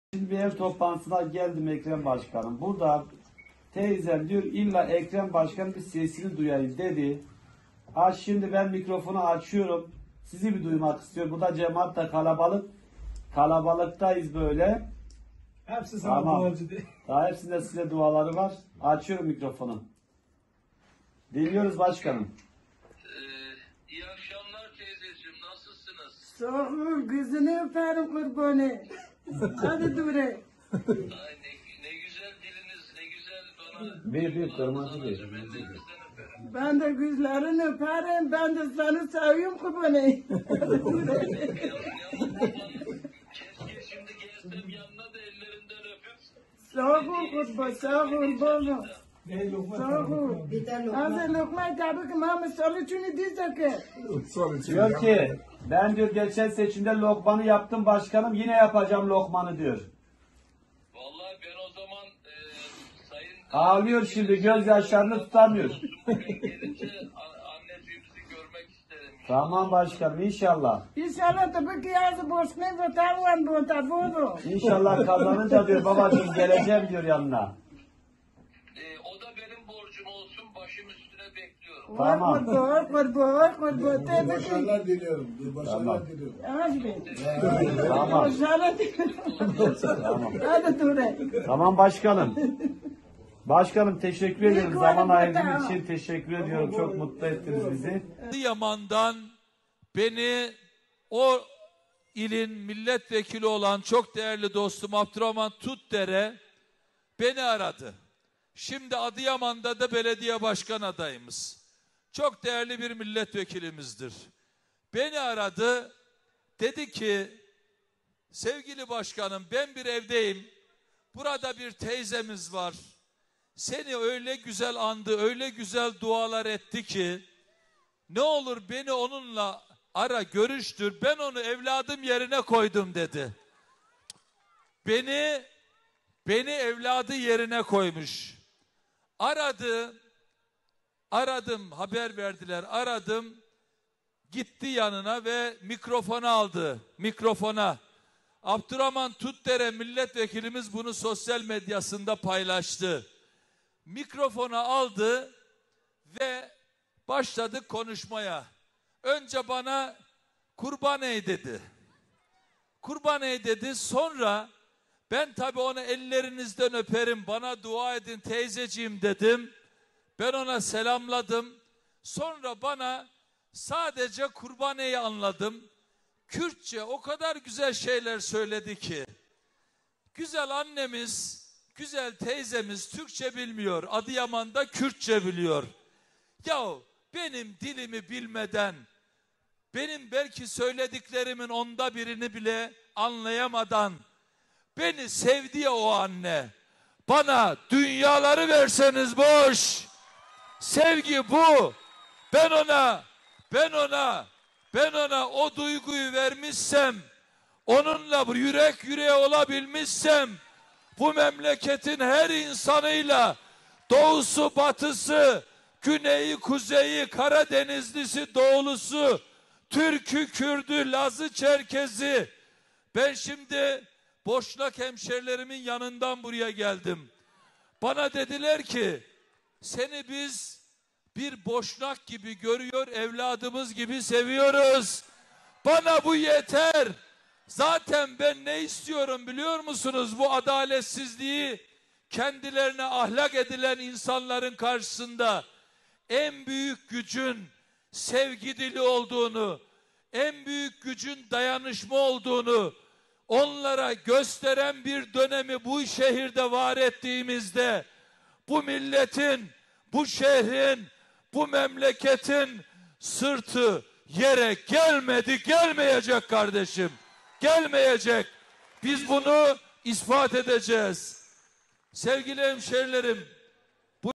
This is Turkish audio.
Şimdi bir ev toplantısına geldim Ekrem Başkanım. Burada teyzem diyor illa Ekrem Başkan bir sesini duyayım dedi. Şimdi ben mikrofonu açıyorum. Sizi bir duymak istiyorum. Bu da cemaat da kalabalık. Kalabalıktayız böyle. Hepsi sana Tamam. duacı değil. Daha hepsinde size duaları var. Açıyorum mikrofonu. Dinliyoruz başkanım. İyi akşamlar teyzeciğim, nasılsınız? Sağ ol, gözünü öperim kurbanı. Hadi dure. Ay ne güzel diliniz, ne güzel bana. Bir kırmızı Ben bir. de elinizden öperim. Ben de gözlerini öperim, ben de seni seviyorum kurbanı. Hadi dure. Keşke şimdi gelsem yanına da ellerinden öpüp. Sağ ol kurban, sağ ol baba. Ne lokma Sağ ol. Az lokmayı tabii ki mama sonuçunu diyecek. Diyor ki ben diyor geçen seçimde lokmanı yaptım başkanım yine yapacağım lokmanı diyor. Vallahi ben o zaman sayın... Ağlıyor şimdi gözyaşlarını tutamıyor. Gelince anneciğimizi görmek isterim. Tamam başkanım inşallah. İnşallah tabii ki yazı boşuna vatanvan bu tabudu. İnşallah kazanınca diyor babacığım geleceğim diyor yanına. O da benim borcum olsun, başım üstüne bekliyorum. Tamam. Kurban. Tabii ki. Başarılar diliyorum. Başarılar diliyorum. Hadi. Tamam. Başarılı. Tamam. Hadi dure. Tamam başkanım. Başkanım teşekkür ederim. Zaman ayırdığınız için teşekkür ediyorum. Çok mutlu ettiniz bizi. Adıyaman'dan beni o ilin milletvekili olan çok değerli dostum Abdurrahman Tutdere beni aradı. Şimdi Adıyaman'da da belediye başkan adayımız. Çok değerli bir milletvekilimizdir. Beni aradı. Dedi ki sevgili başkanım ben bir evdeyim. Burada bir teyzemiz var. Seni öyle güzel andı, öyle güzel dualar etti ki ne olur beni onunla ara görüştür. Ben onu evladım yerine koydum dedi. Beni evladı yerine koymuş. Aradım, haber verdiler. Aradım, gitti yanına ve mikrofonu aldı. Mikrofona. Abdurrahman Tutdere milletvekilimiz bunu sosyal medyasında paylaştı. Mikrofonu aldı ve başladık konuşmaya. Önce bana kurban ey dedi. Kurban ey dedi. Sonra ben tabii onu ellerinizden öperim. Bana dua edin teyzeciğim dedim. Ben ona selamladım. Sonra bana sadece kurban ey'i anladım. Kürtçe o kadar güzel şeyler söyledi ki. Güzel annemiz, güzel teyzemiz Türkçe bilmiyor. Adıyaman'da Kürtçe biliyor. Yahu benim dilimi bilmeden, benim belki söylediklerimin onda birini bile anlayamadan beni sevdi ya o anne. Bana dünyaları verseniz boş. Sevgi bu. Ben ona o duyguyu vermişsem, onunla yürek yüreğe olabilmişsem, bu memleketin her insanıyla doğusu, batısı, güneyi, kuzeyi, Karadenizlisi, doğulusu, Türk'ü, Kürd'ü, Laz'ı, Çerkez'i. Ben şimdi Boşnak hemşerilerimin yanından buraya geldim. Bana dediler ki, seni biz bir Boşnak gibi görüyor, evladımız gibi seviyoruz. Bana bu yeter. Zaten ben ne istiyorum biliyor musunuz? Bu adaletsizliği kendilerine ahlak edilen insanların karşısında en büyük gücün sevgi dili olduğunu, en büyük gücün dayanışma olduğunu onlara gösteren bir dönemi bu şehirde var ettiğimizde bu milletin, bu şehrin, bu memleketin sırtı yere gelmedi, gelmeyecek kardeşim. Gelmeyecek. Biz bunu ispat edeceğiz. Sevgili hemşerilerim,